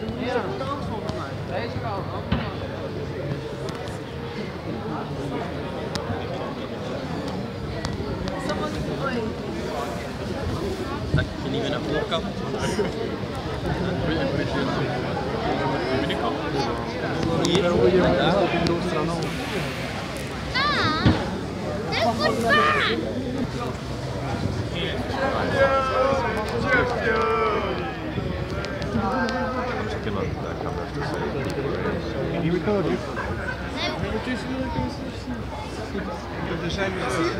Hier is een kans volgens mij. Deze kant ook. Dat je niet meer naar voren kan. Hier, daar. Ah, dat wordt waar. Can you record you? Er zijn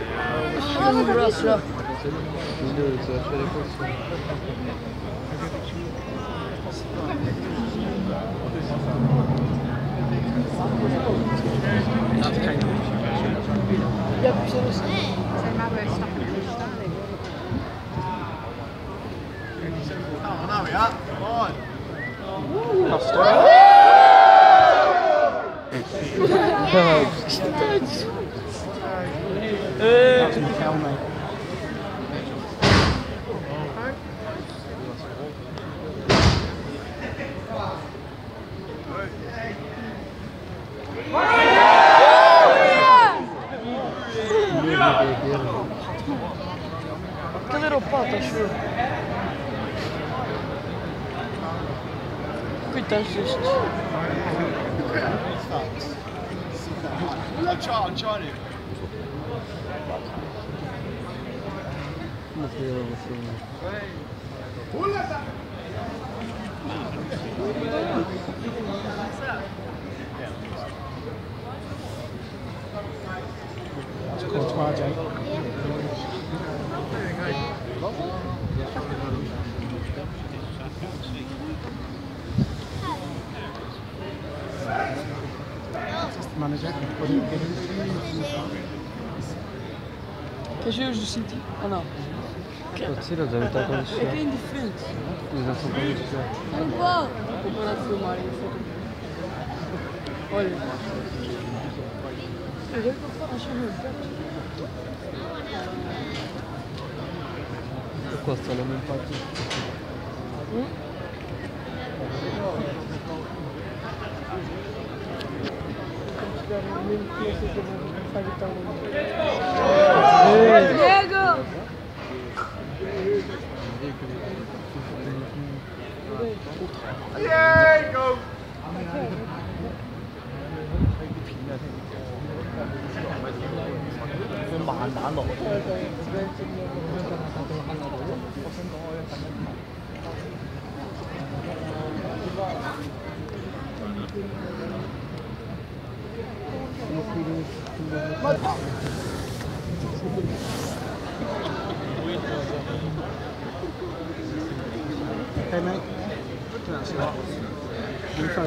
Ja, precies. Zijn maar bij stappen staan. nou ja, mooi. Que little pot, acho. Coitados destes. I'm trying to. Kort maar, Jay. Manager, what do you get? Que jogos do City? Ou não? Pode ser, deve estar com É que é indiferente. já são coisas já. Não vale. Comparar de filmar e olha. Eu já vou falar, acho Eu quase só não me impacto. Diego! Diego! Hey mate.